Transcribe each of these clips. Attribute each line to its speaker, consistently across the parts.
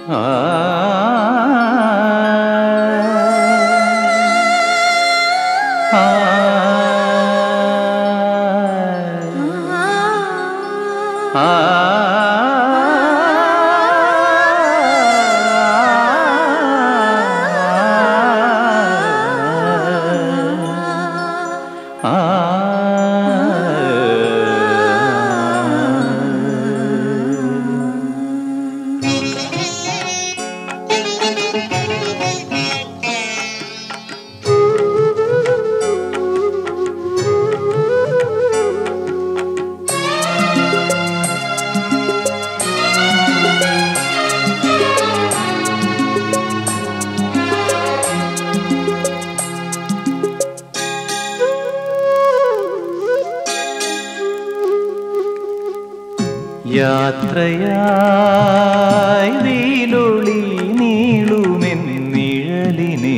Speaker 1: യാത്രയായി നീലൊളി നീളുമെൻ നിഴലിനെ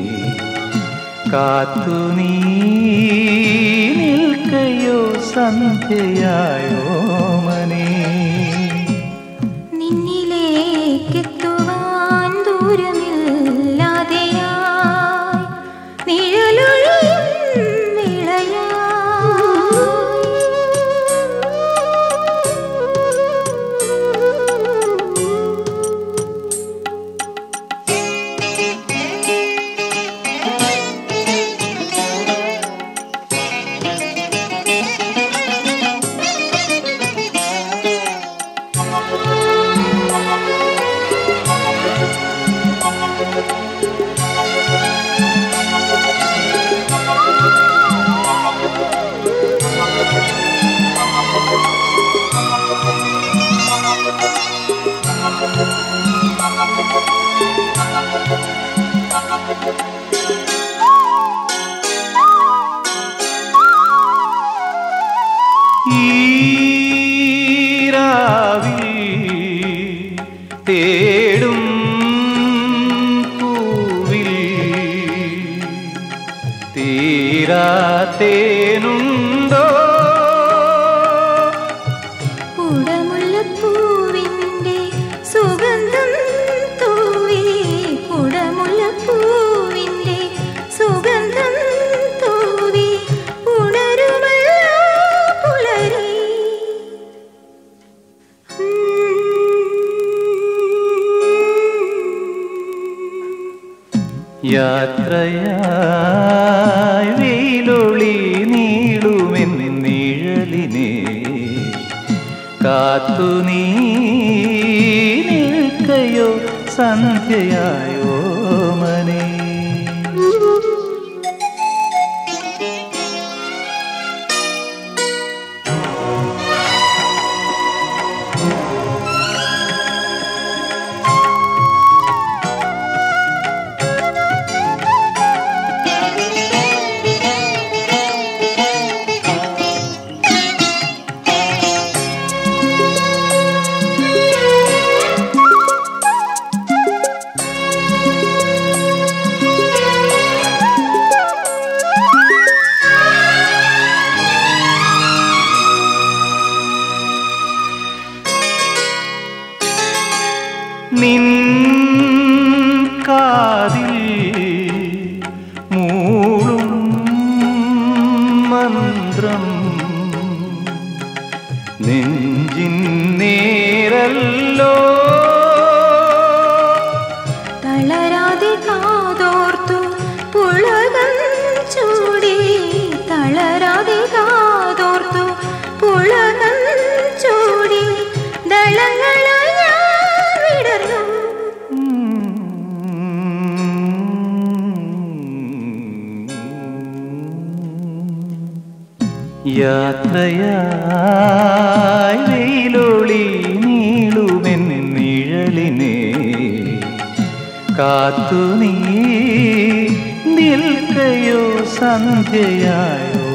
Speaker 1: കാത്തു നീ നിൽക്കയോ സന്ധ്യയായോ മനെ
Speaker 2: നിന്നിലേക്കെത്തുവാൻ ദൂരമില്ലാതെയായി നിഴലൊഴിയും വിളയായി
Speaker 1: തേടും പൂവിൽ തീരാത്തേനുണ്ടോ
Speaker 2: കുടമുല്ലപ്പൂവിൻ്റെ സുഗന്ധം തൂവി കുടമുല്ലപ്പൂവിൻ്റെ സുഗന്ധം തൂവി ഉണരുമല്ലോ പുലരി
Speaker 1: യാത്രയായി വെയിലൊളി നീളുമെൻ നിഴലിനെ കാത്തു നീ നിൽക്കയോ സന്ധ്യയായോ മനെ നിൻ കാതിൽ മൂളും മന്ത്രം നെഞ്ചിൻ നേരല്ലോ
Speaker 2: തളരാതെ കാതോർത്തു പുളകം ചൂടി തളരാതെ കാതോർത്തു പുളകം ചൂടി ദളങ്ങളായി വിടർന്നു
Speaker 1: യാത്രയായി വെയിലൊളി നീളുമെൻ നിഴലിനെ കാത്തു നീ നിൽക്കയോ സന്ധ്യയായോ